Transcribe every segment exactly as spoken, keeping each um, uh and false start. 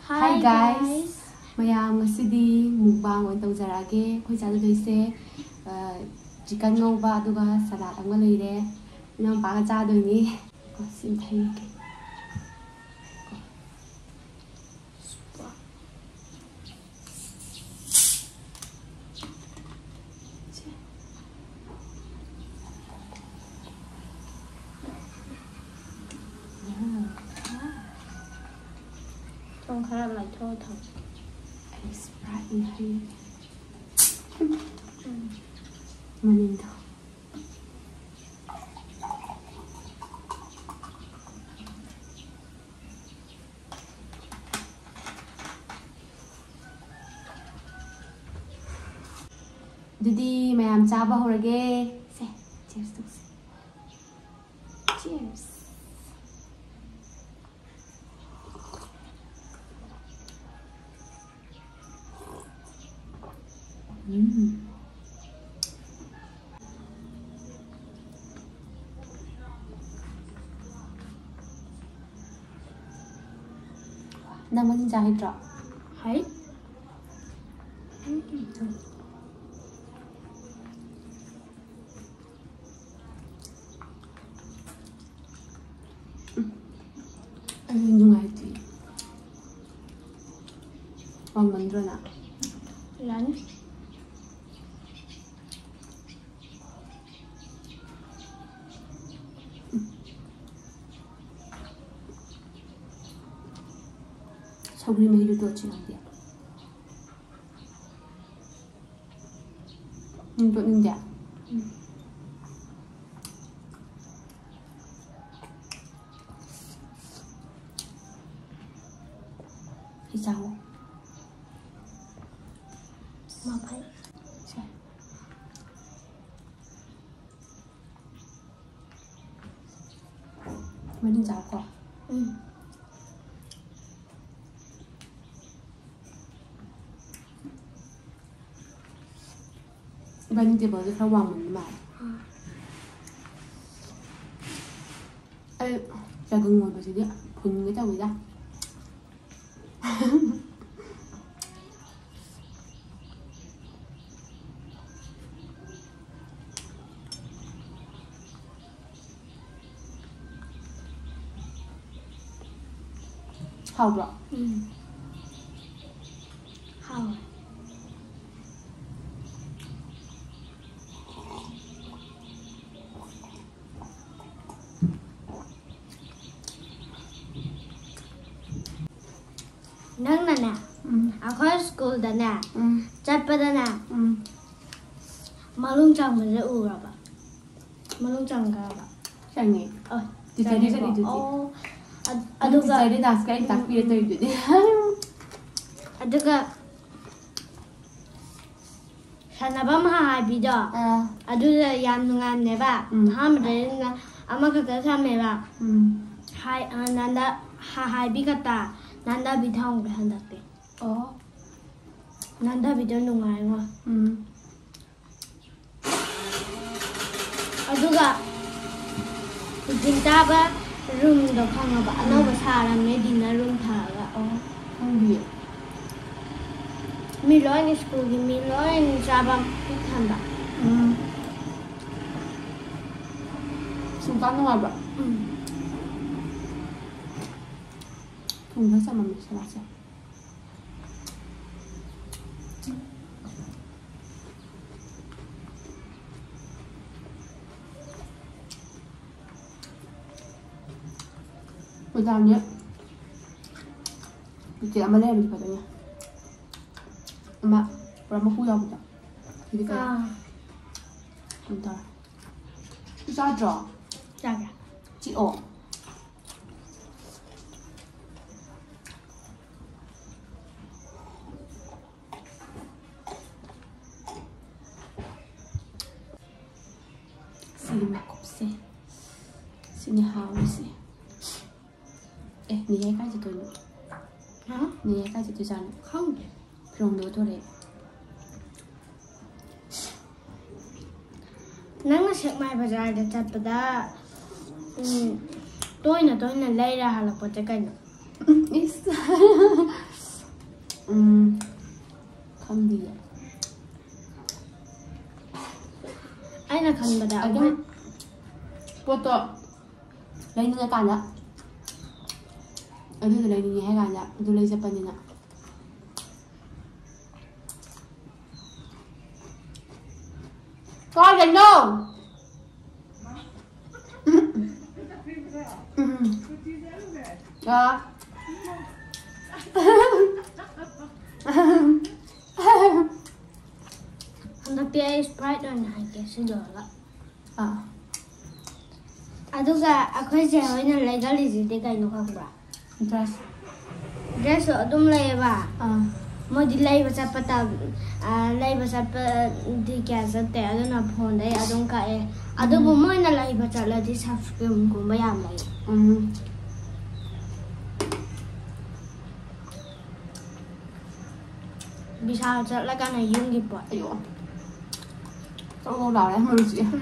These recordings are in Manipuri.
Hi guys, mayam ngasidi mukbang on tawjarage khoi cha doise chicken ngauba aduga salad ama leire nam ba cha doini ko sim thai ke Trong khá là lại thôi thật. Anh Sprite này mà nhìn thôi. Didi mayam chaba horage. Se, cheers to. Cheers. Mm. Đang muốn ra hết rồi. Hãy. Anh dùng ai thì Vòng mình rồi nè. Lắm. सगळी मेहनत होची नव्हती तो निंजा thì sao Mà phải mới đi dạo qua. Ừ. Bên kia bởi vì khá hoàng mình mà ê chả cần ngồi vào gì đi ạ phun cái tao người ra hào rồi. Ừ. Hào. Nâng nè nè, ở khóa school đó nè, chắc bà đó nè, mà luôn chồng mình sẽ ủ rồi bà, mà luôn chồng cả bà. Chẳng nhỉ? Ờ, thì chạy đi sẽ đi được gì? À, đúng rồi. Chạy đi đạp cái tạc bia tới được đi. À, đúng rồi. Sana ba mahal bido. À, đúng rồi, yam nungan nè bà. Ham đấy là, ama cái cái tham nè bà. Hai, nanda, hai hai bi cái ta. Nanda bị thông cái hành động Ồ. Nanda bị đơn đúng ngay mà. Ừ. Ở đâu cả. Chúng ta ba room đó không là bạn nó có xa làm mấy đi nó room thả cả. Ồ. Không biết. Mi nói đi school thì mi nói đi ra bằng cái thằng bạn. Ừ. Xung quanh nó mà. Ừ. Không biết sao mà mình sẽ làm sao. Bây giờ nhé. Chị ăn mà lên mình phải nha. Mà, rồi mà khui đâu vậy? Thì cái À. Chúng ta. Ra rõ. Ra kìa. Chị ổ. Xin mà cục xe. Xin nhà hào xe. Ê, nì hay cái gì tôi nữa. Hả? Nì hay cái gì tôi dàn. Không. Rồng đồ tôi đấy. Nắng sẽ mai bây giờ để chặt bờ đá. Tôi là tôi là lấy ra là có cái cảnh. Isso. khăn bạc cái photo lấy những cái cản đó ở đây lấy những cái cản đó tôi lấy Japan đi nè con đừng đâu đó 한덕비에 스프라이트는 할게 쓰더라. 아. 아두가 아크세 호이는 레갈리지 내가 이노 가보라. 드레스. 드레스 어둠 레이바. 아. 뭐디 레이바 잡았다. 아 레이바 잡아 디게서 때 아두나 폰데 아동 가에 아두부 뭐이나 레이바 잡라디 사프금 공부야 뭐. 음. bisa là cái này dùng gì bỏ Ayo. Trong lâu đào đấy mà được chị.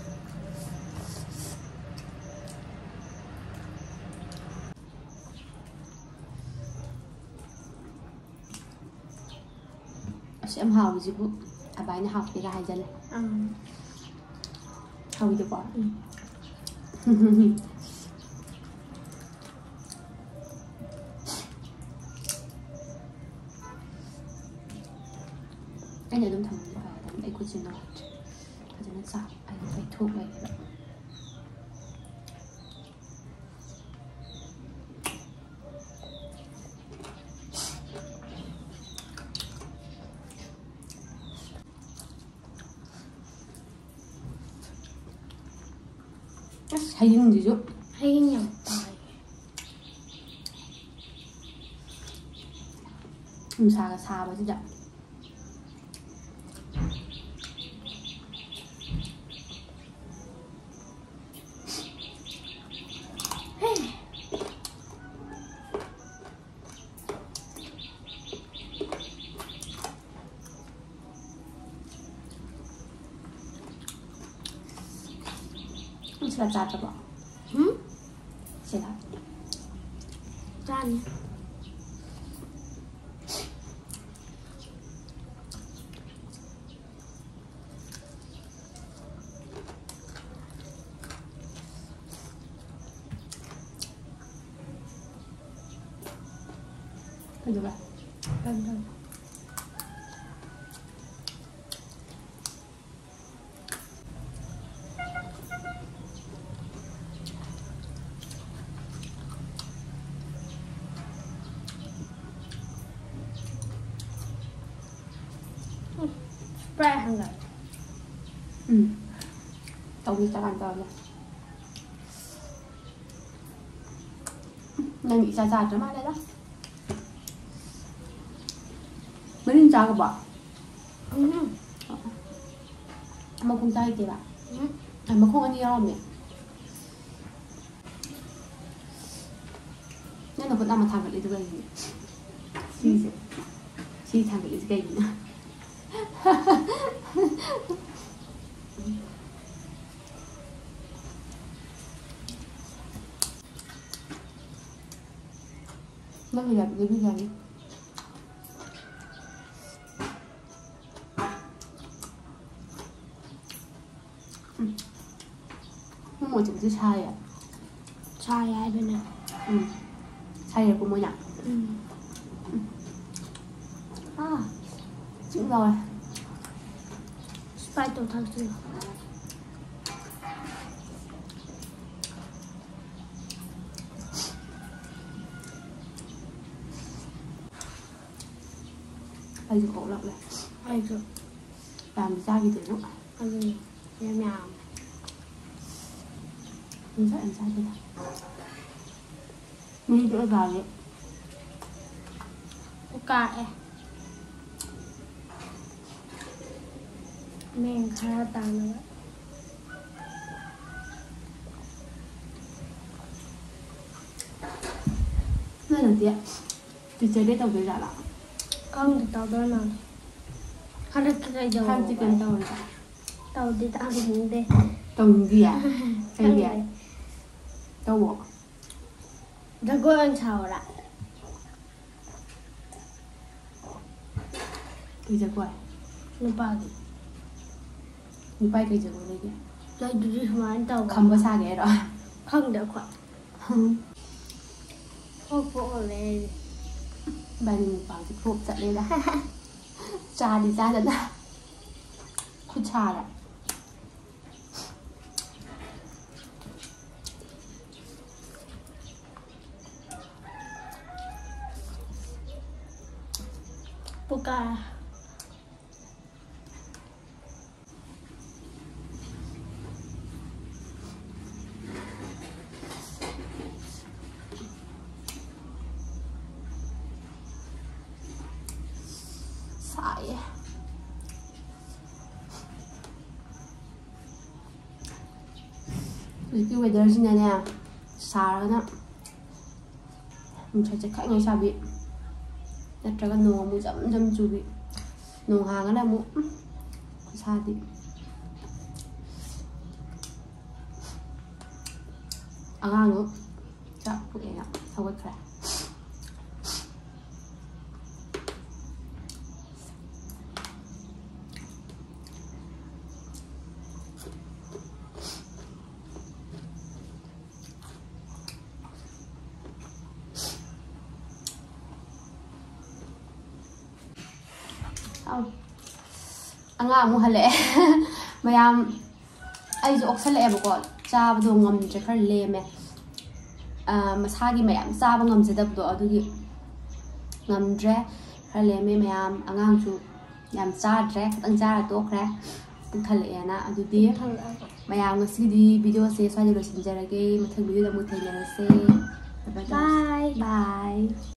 Em học gì cũng à bài nó học thì ra hai dân này. Ừ. Học được bỏ. Ừ. Anh này đúng thằng thằng ấy của chị nó cho nó sao anh phải thuộc về vậy. Hay những gì chứ? Hay nhầm. Không xa là xa quá chứ ạ. Sẽ là chát cho bỏ. Ừ? Sẽ là chát nhé. Được rồi. Vâng vâng. Spray hàng rồi. Ừ. Tao đi cho ăn tao nha. Đang bị dài dài cho mà đây đó. Mới lên cha các bạn. Ừ. Mà không tay thì bạn. Ừ. À mà không ăn nhiều không nhỉ? Nhưng mà vẫn đang mà thằng cái lấy gì? Chi gì? Chi thằng cái lấy cái gì nữa? Nó bây giờ bây giờ đi. Nó một chữ chai à? Chai ai bên này? Ừ. Chai là của mỗi nhà. Ừ. À, chữ rồi. Spray tổ thật sự. Đây thì cổ lọc này. Ai rồi? Làm ra gì thế nữa? Ai rồi? Nhà nhà. Mình sẽ làm sao thế nào? Mình đỡ vào đấy. Ok. Mình khá tàn nữa. Nơi là tiện. Thì chơi đấy tao về ra là. Con thì tao đó nào. Khá là cái dầu. Khăn chỉ cần tao là. Tao đi tao đi ngủ đi. Tao gì à? Cái gì à? Tao bỏ. Đã có ăn chào lại. Cái giờ quay. Nó bao gì? Nó bay cái giờ quay đây kìa. Lꯩꯗꯨꯗꯤ ꯁꯨꯃꯥꯏꯅ ꯇꯧꯕ ꯈꯝꯕ ꯁꯥꯒꯦꯔꯣ ꯈꯪꯗꯦ ꯑꯩꯈꯣꯏ ꯊꯣꯛ ꯄꯣꯛꯍꯜꯂꯦ ꯕꯥꯅꯤ ꯃꯨꯛꯕꯥꯡꯁꯦ ꯐ꯭ꯂꯣꯞ ꯆꯠꯂꯦꯗ ꯆꯥꯗꯤ ꯆꯥꯗꯅ ꯈꯨꯠ ꯁꯥꯔꯦ Puka. Sai. Cái weather gì nè, xả nó, mình phải check khách ngay sao bị, đặt ra cái nồi mu dẫm dẫm chú bị, nồi hàng cái là mu, sao thì, ăn ăn nữa, chắc cũng vậy ạ, sao vậy phải. Angang mo hale mayam ai jo oksal e bako cha bdo ngam je khar le me a masagi mayam cha ba ngam je dab do adugi ngam dre khar le me mayam angang chu yam cha dre khang cha to khra pu thal e na adudi mayam ngasi di video se swa je lo sin jarage mathang video da mu thai le se bye bye